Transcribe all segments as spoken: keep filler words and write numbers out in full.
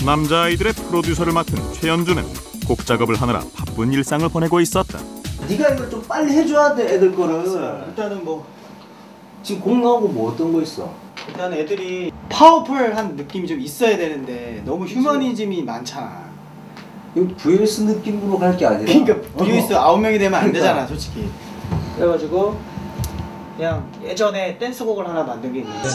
남자아이들의 프로듀서를 맡은 최연주는 곡 작업을 하느라 바쁜 일상을 보내고 있었다. 네가 이걸 좀 빨리 해줘야 돼, 애들 거를. 일단은 뭐 지금 곡 나오고 뭐 어떤 거 있어? 일단 애들이 파워풀한 느낌이 좀 있어야 되는데 너무 휴머니즘이 많잖아. 이거 브이에스 느낌으로 갈 게 아니라. 그러니까 브이에스 아홉 명이 되면 안 되잖아, 솔직히. 그래가지고 그냥 예전에 댄스곡을 하나 만든 게 있는데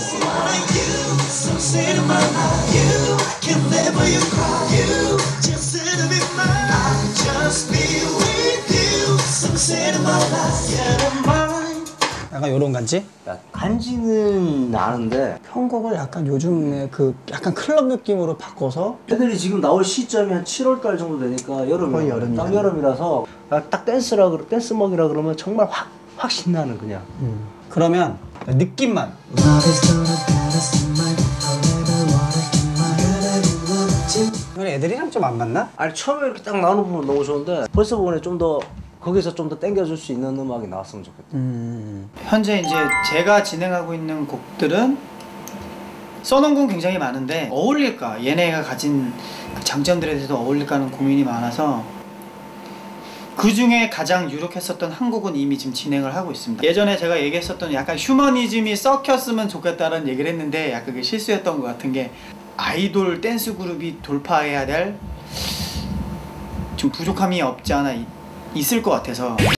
약간 요런 간지? 야, 간지는 나는데 편곡을 약간 요즘에 그 약간 클럽 느낌으로 바꿔서 애들이 지금 나올 시점이 한 칠월 달 정도 되니까 여름이 거의 여름이야. 딱 여름이라서 딱 댄스라 그러 댄스 먹이라 그러면 정말 확 확 신나는 그냥. 음. 그러면 느낌만 이건 애들이랑 좀 안 맞나? 아니 처음에 이렇게 딱 나오는 부분 너무 좋은데 벌써 보니 좀 더 거기서 좀 더 땡겨줄 수 있는 음악이 나왔으면 좋겠다. 음. 현재 이제 제가 진행하고 있는 곡들은 써놓은 건 굉장히 많은데 어울릴까? 얘네가 가진 그 장점들에 대해서 어울릴까 하는 고민이 많아서 그 중에 가장 유력했었던 한 곡은 이미 지금 진행을 하고 있습니다. 예전에 제가 얘기했었던 약간 휴머니즘이 섞였으면 좋겠다는 얘기를 했는데 약간 그게 실수였던 것 같은 게 아이돌 댄스 그룹이 돌파해야 될 좀 부족함이 없지 않아 있, 있을 것 같아서